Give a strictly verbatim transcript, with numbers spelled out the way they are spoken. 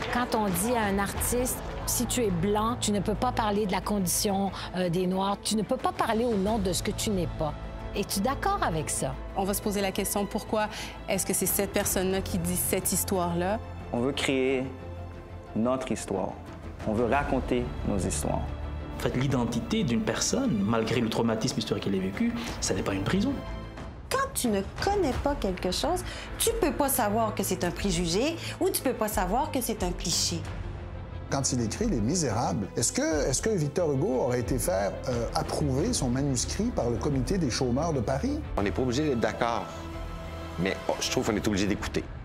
Quand on dit à un artiste, si tu es blanc, tu ne peux pas parler de la condition euh, des Noirs, tu ne peux pas parler au nom de ce que tu n'es pas. Es-tu d'accord avec ça? On va se poser la question, pourquoi est-ce que c'est cette personne-là qui dit cette histoire-là? On veut créer notre histoire. On veut raconter nos histoires. En fait, l'identité d'une personne, malgré le traumatisme historique qu'elle a vécu, ça n'est pas une prison. Quand tu ne connais pas quelque chose, tu peux pas savoir que c'est un préjugé ou tu peux pas savoir que c'est un cliché. Quand il écrit Les Misérables, est-ce que, est-ce que Victor Hugo aurait été faire euh, approuver son manuscrit par le Comité des chômeurs de Paris? On n'est pas obligé d'être d'accord, mais oh, je trouve qu'on est obligé d'écouter.